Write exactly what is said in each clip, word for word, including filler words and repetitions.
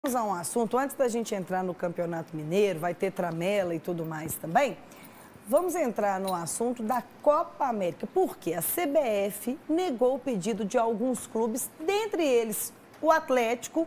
Vamos a um assunto, antes da gente entrar no Campeonato Mineiro, vai ter tramela e tudo mais também. Vamos entrar no assunto da Copa América, porque a C B F negou o pedido de alguns clubes, dentre eles o Atlético,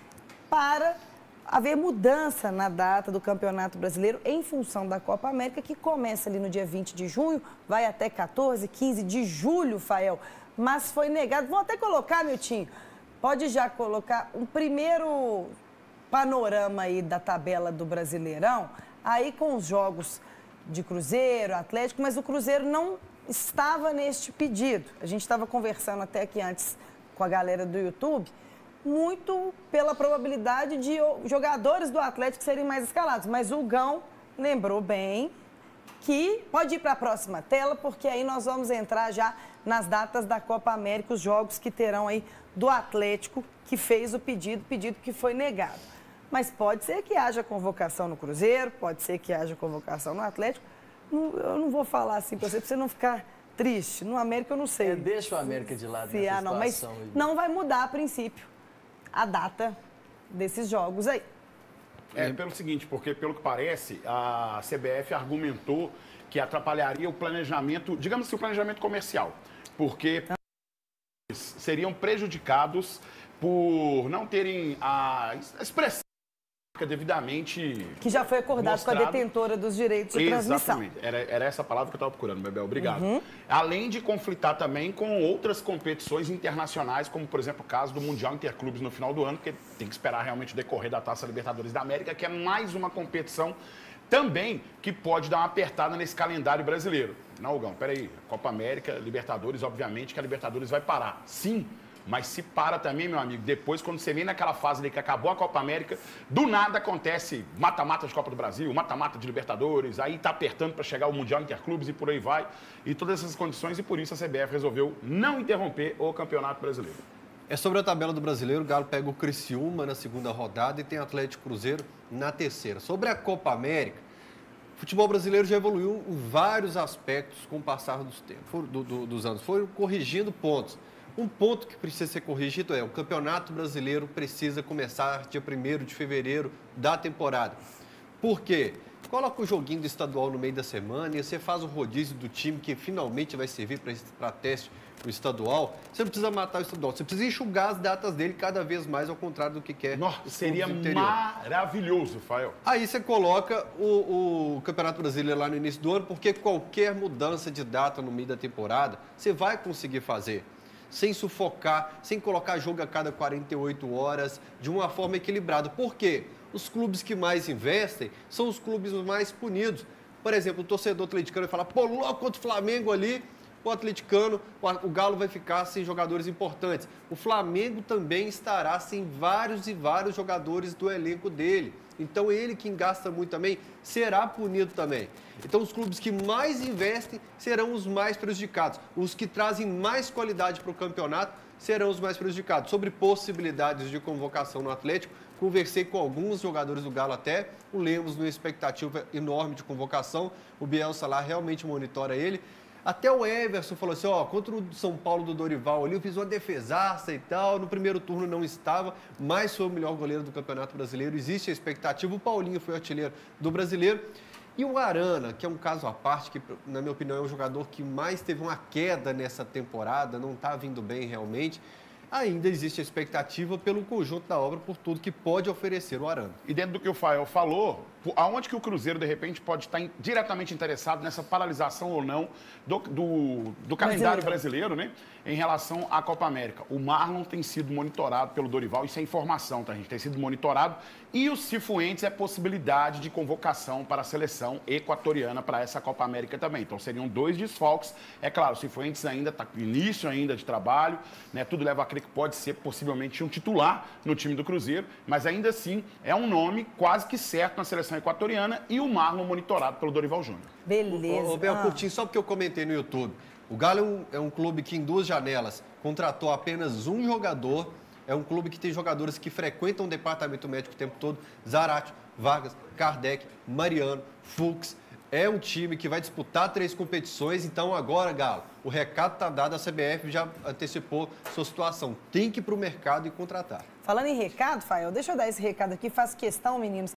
para haver mudança na data do Campeonato Brasileiro em função da Copa América, que começa ali no dia vinte de junho, vai até quatorze, quinze de julho, Fael, mas foi negado. Vou até colocar, Miltinho, pode já colocar um primeiro panorama aí da tabela do Brasileirão, aí com os jogos de Cruzeiro, Atlético, mas o Cruzeiro não estava neste pedido. A gente estava conversando até aqui antes com a galera do YouTube, muito pela probabilidade de jogadores do Atlético serem mais escalados, mas o Gão lembrou bem que pode ir para a próxima tela, porque aí nós vamos entrar já nas datas da Copa América, os jogos que terão aí do Atlético, que fez o pedido, pedido que foi negado. Mas pode ser que haja convocação no Cruzeiro, pode ser que haja convocação no Atlético. Eu não vou falar assim para você, para você não ficar triste. No América eu não sei. É, deixa o América de lado se nessa há, não, mas situação. não vai mudar a princípio a data desses jogos aí. É, pelo seguinte, porque pelo que parece, a C B F argumentou que atrapalharia o planejamento, digamos assim, o planejamento comercial, porque seriam prejudicados por não terem a expressão devidamente... Que já foi acordado mostrado. Com a detentora dos direitos de Exatamente. transmissão. Exatamente. Era, era essa palavra que eu estava procurando, Bebel. Obrigado. Uhum. Além de conflitar também com outras competições internacionais, como, por exemplo, o caso do Mundial Interclubes no final do ano, porque tem que esperar realmente o decorrer da Taça Libertadores da América, que é mais uma competição também que pode dar uma apertada nesse calendário brasileiro. Não, Gão, peraí. Copa América, Libertadores, obviamente que a Libertadores vai parar. Sim. Mas se para também, meu amigo, depois, quando você vem naquela fase ali que acabou a Copa América, do nada acontece mata-mata de Copa do Brasil, mata-mata de Libertadores, aí tá apertando para chegar o Mundial Interclubes e por aí vai, e todas essas condições, e por isso a C B F resolveu não interromper o Campeonato Brasileiro. É sobre a tabela do Brasileiro, o Galo pega o Criciúma na segunda rodada e tem Atlético Cruzeiro na terceira. Sobre a Copa América, o futebol brasileiro já evoluiu em vários aspectos com o passar dos tempos, do, do, dos anos, foi corrigindo pontos. Um ponto que precisa ser corrigido é o Campeonato Brasileiro precisa começar dia primeiro de fevereiro da temporada. Por quê? Coloca o joguinho do estadual no meio da semana e você faz o rodízio do time que finalmente vai servir para teste no estadual. Você não precisa matar o estadual, você precisa enxugar as datas dele cada vez mais, ao contrário do que quer. Nossa, seria maravilhoso, Fael. Aí você coloca o, o Campeonato Brasileiro lá no início do ano, porque qualquer mudança de data no meio da temporada, você vai conseguir fazer. Sem sufocar, sem colocar jogo a cada quarenta e oito horas, de uma forma equilibrada. Por quê? Os clubes que mais investem são os clubes mais punidos. Por exemplo, o torcedor atleticano vai falar, pô, louco contra o Flamengo ali, o atleticano, o Galo vai ficar sem jogadores importantes. O Flamengo também estará sem vários e vários jogadores do elenco dele. Então, ele, quem gasta muito também, será punido também. Então, os clubes que mais investem serão os mais prejudicados. Os que trazem mais qualidade para o campeonato serão os mais prejudicados. Sobre possibilidades de convocação no Atlético, conversei com alguns jogadores do Galo até. O Lemos, numa expectativa enorme de convocação. O Bielsa lá realmente monitora ele. Até o Everson falou assim, ó, contra o São Paulo do Dorival ali, eu fiz uma defesaça e tal, no primeiro turno não estava, mas foi o melhor goleiro do Campeonato Brasileiro, existe a expectativa, o Paulinho foi o artilheiro do Brasileiro, e o Arana, que é um caso à parte, que na minha opinião é o jogador que mais teve uma queda nessa temporada, não está vindo bem realmente, ainda existe a expectativa pelo conjunto da obra, por tudo que pode oferecer o Arana. E dentro do que o Fael falou, aonde que o Cruzeiro, de repente, pode estar diretamente interessado nessa paralisação ou não do, do, do calendário brasileiro, né? Em relação à Copa América. O Marlon tem sido monitorado pelo Dorival, isso é informação, tá, gente? Tem sido monitorado. E o Cifuentes é possibilidade de convocação para a seleção equatoriana para essa Copa América também. Então, seriam dois desfalques. É claro, o Cifuentes ainda está no início ainda de trabalho, né? Tudo leva a crer que pode ser possivelmente um titular no time do Cruzeiro, mas ainda assim é um nome quase que certo na seleção equatoriana e o Marlon monitorado pelo Dorival Júnior. Beleza. Ô, ô, Bel, curtinho, só porque eu comentei no YouTube. O Galo é um, é um clube que em duas janelas contratou apenas um jogador. É um clube que tem jogadores que frequentam o departamento médico o tempo todo. Zarate, Vargas, Kardec, Mariano, Fux. É um time que vai disputar três competições, então agora, Galo, o recado está dado, a C B F já antecipou sua situação. Tem que ir para o mercado e contratar. Falando em recado, Fael, deixa eu dar esse recado aqui, faço questão, meninos.